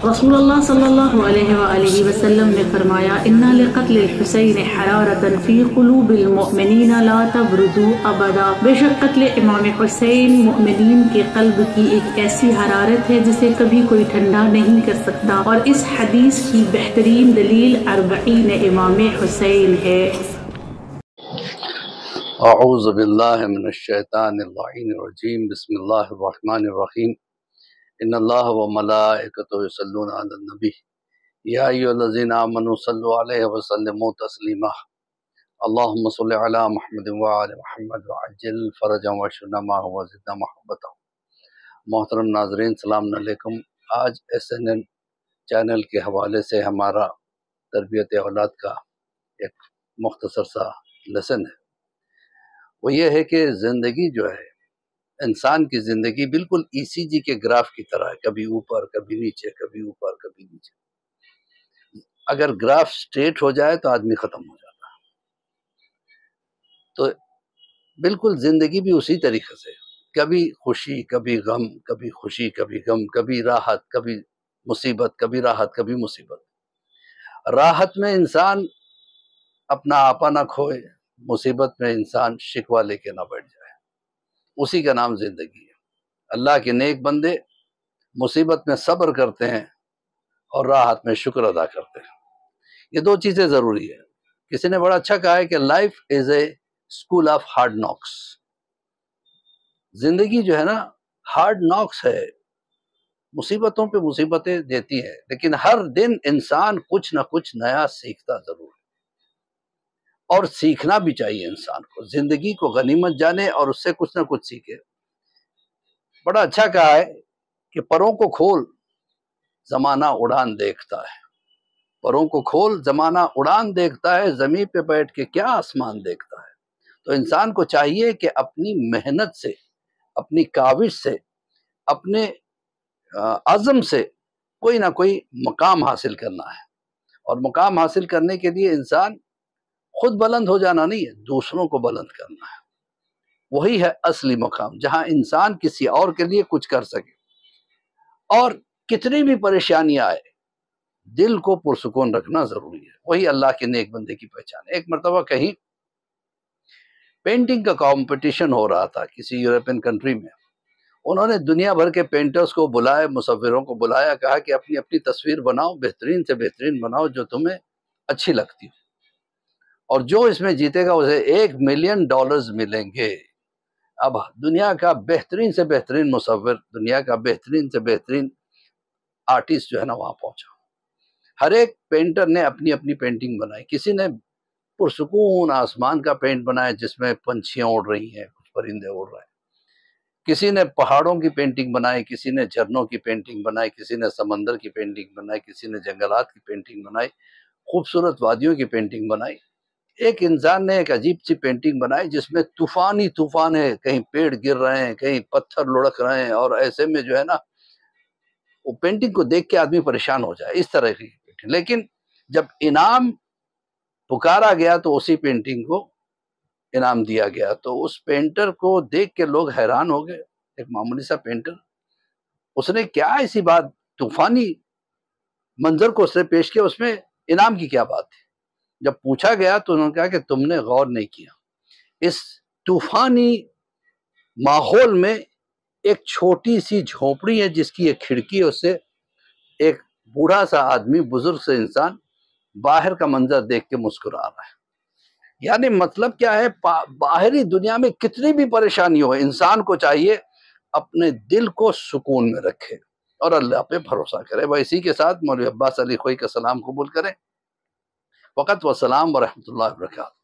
रसूलुल्लाह सल्लल्लाहु अलैहि वसल्लम ने फरमाया, इन्ना लिक़त्ल हुसैन हरारतन फ़ी क़ुलूबिल मुअमिनीना ला तबरुदू अबदा। बेशक कत्ल इमाम हुसैन मुअमिनीन के क़ल्ब की एक ऐसी हरारत है जिसे कभी कोई ठंडा नहीं कर सकता। और इस हदीस की बेहतरीन दलील अर्बईन इमाम हुसैन है। अऊज़ु बिल्लाहि मिनश शैतानिर रजीम। बिस्मिल्लाहिर रहमानिर रहीम। इन्नल्लाह व मलाइकतहु युसल्लूना अलन नबी या अय्युहल्लज़ीना आमनू सल्लु अलैहि व सल्लिमू तस्लीमा। अल्लाहुम्मा सल्लि अला मुहम्मद व आलि मुहम्मद व अज्जिल फरजहुम व शुनमा व ज़िदना महब्बतहु। मोहतरम नाज़रीन, सलाम अलैकुम। आज SNN चैनल के हवाले से हमारा तरबियत औलाद का एक मुख्तसर सा लेसन है। वो ये है कि ज़िंदगी जो है, इंसान की ज़िंदगी बिल्कुल ECG के ग्राफ की तरह है, कभी ऊपर कभी नीचे, कभी ऊपर कभी नीचे। अगर ग्राफ स्ट्रेट हो जाए तो आदमी ख़त्म हो जाता है। तो बिल्कुल ज़िंदगी भी उसी तरीके से, कभी खुशी कभी गम, कभी खुशी कभी गम, कभी राहत कभी मुसीबत, कभी राहत कभी मुसीबत। राहत में इंसान अपना आपा ना खोए, मुसीबत में इंसान शिकवा लेके ना बैठ जाए, उसी का नाम ज़िंदगी है। अल्लाह के नेक बंदे मुसीबत में सब्र करते हैं और राहत में शुक्र अदा करते हैं। ये दो चीज़ें ज़रूरी है। किसी ने बड़ा अच्छा कहा है कि life is a school of hard knocks. ज़िंदगी जो है ना, हार्ड नॉक्स है, मुसीबतों पे मुसीबतें देती है, लेकिन हर दिन इंसान कुछ ना कुछ नया सीखता ज़रूर है। और सीखना भी चाहिए इंसान को। ज़िंदगी को गनीमत जाने और उससे कुछ ना कुछ सीखे। बड़ा अच्छा कहा है कि परों को खोल, ज़माना उड़ान देखता है। परों को खोल, ज़माना उड़ान देखता है, ज़मीन पे बैठ के क्या आसमान देखता है। तो इंसान को चाहिए कि अपनी मेहनत से, अपनी काविश से, अपने अज़म से कोई ना कोई मकाम हासिल करना है। और मकाम हासिल करने के लिए इंसान खुद बुलंद हो जाना नहीं है, दूसरों को बुलंद करना है। वही है असली मकाम, जहां इंसान किसी और के लिए कुछ कर सके। और कितनी भी परेशानियां आए, दिल को पुरसुकून रखना जरूरी है। वही अल्लाह के नेक बंदे की पहचान है। एक मरतबा कहीं पेंटिंग का कंपटीशन हो रहा था किसी यूरोपियन कंट्री में। उन्होंने दुनिया भर के पेंटर्स को बुलाया, मुसव्विरों को बुलाया, कहा कि अपनी अपनी तस्वीर बनाओ, बेहतरीन से बेहतरीन बनाओ जो तुम्हें अच्छी लगती हो, और जो इसमें जीतेगा उसे $1 मिलियन मिलेंगे। अब दुनिया का बेहतरीन से बेहतरीन मुसव्विर, दुनिया का बेहतरीन से बेहतरीन आर्टिस्ट जो है ना, वहां पहुंचा। हर एक पेंटर ने अपनी अपनी पेंटिंग बनाई। किसी ने पुरसुकून आसमान का पेंट बनाया जिसमें पंछियां उड़ रही हैं, कुछ परिंदे उड़ रहे हैं। किसी ने पहाड़ों की पेंटिंग बनाई, किसी ने झरनों की पेंटिंग बनाई, किसी ने समंदर की पेंटिंग बनाई, किसी ने जंगलात की पेंटिंग बनाई, खूबसूरत वादियों की पेंटिंग बनाई। एक इंसान ने एक अजीब सी पेंटिंग बनाई जिसमें तूफान ही तूफान है, कहीं पेड़ गिर रहे हैं, कहीं पत्थर लुढ़क रहे हैं, और ऐसे में जो है ना, वो पेंटिंग को देख के आदमी परेशान हो जाए, इस तरह की पेंटिंग। लेकिन जब इनाम पुकारा गया तो उसी पेंटिंग को इनाम दिया गया। तो उस पेंटर को देख के लोग हैरान हो गए। एक मामूली सा पेंटर, उसने क्या ऐसी बात, तूफानी मंजर को उसने पेश किया, उसमें इनाम की क्या बात थी। जब पूछा गया तो उन्होंने कहा कि तुमने गौर नहीं किया, इस तूफानी माहौल में एक छोटी सी झोपड़ी है जिसकी एक खिड़की है, उससे एक बूढ़ा सा आदमी, बुजुर्ग से इंसान बाहर का मंजर देख के मुस्कुरा रहा है। यानी मतलब क्या है, बाहरी दुनिया में कितनी भी परेशानी हो, इंसान को चाहिए अपने दिल को सुकून में रखे और अल्लाह पे भरोसा करे। वह इसी के साथ मौलवी अब्बास अली खोई का सलाम कबूल करें। वक़्त व सलाम व रहमतुल्लाहि व बरकातहू।